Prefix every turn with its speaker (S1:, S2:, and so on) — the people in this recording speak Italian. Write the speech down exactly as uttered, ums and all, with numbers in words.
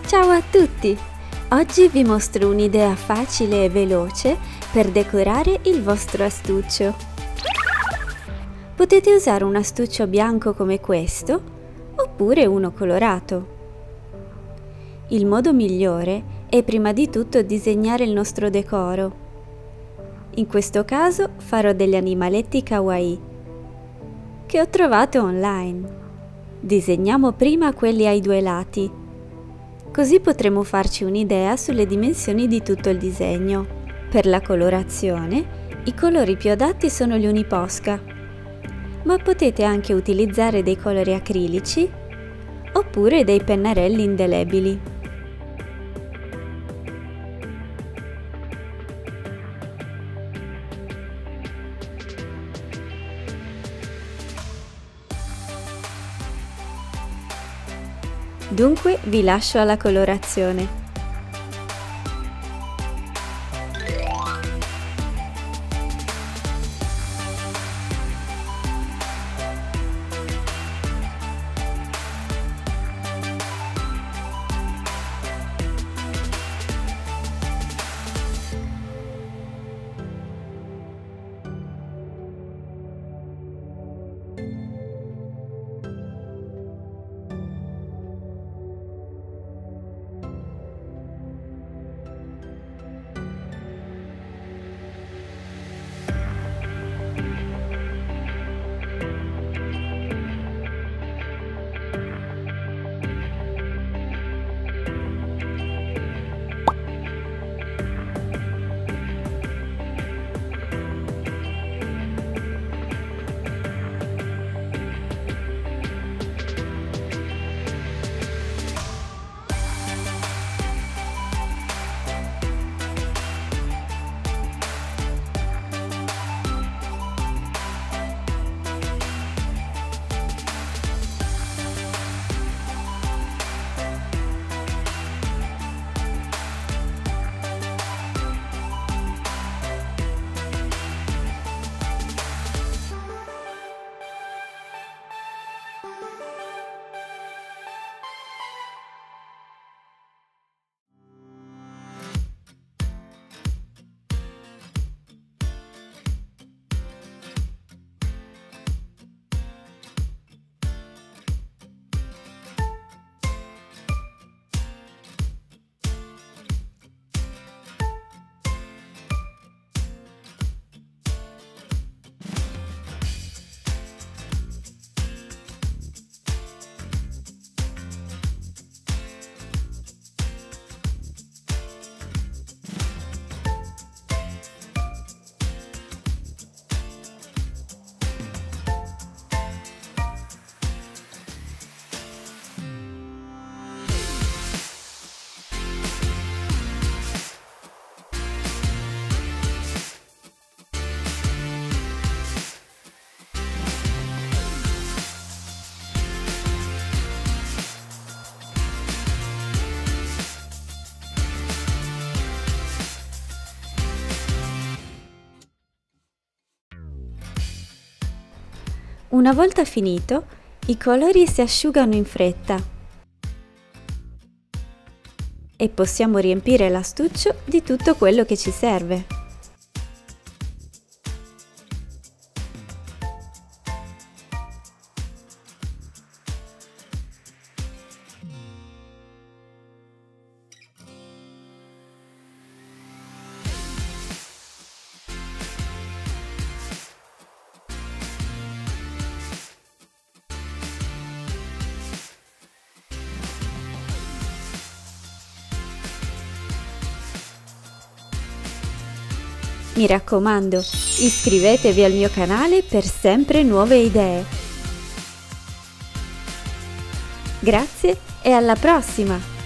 S1: Ciao a tutti! Oggi vi mostro un'idea facile e veloce per decorare il vostro astuccio. Potete usare un astuccio bianco come questo, oppure uno colorato. Il modo migliore è prima di tutto disegnare il nostro decoro. In questo caso farò degli animaletti kawaii che ho trovato online. Disegniamo prima quelli ai due lati. Così potremo farci un'idea sulle dimensioni di tutto il disegno. Per la colorazione, i colori più adatti sono gli uniposca, ma potete anche utilizzare dei colori acrilici oppure dei pennarelli indelebili. Dunque vi lascio alla colorazione. Una volta finito, i colori si asciugano in fretta e possiamo riempire l'astuccio di tutto quello che ci serve. Mi raccomando, iscrivetevi al mio canale per sempre nuove idee. Grazie e alla prossima!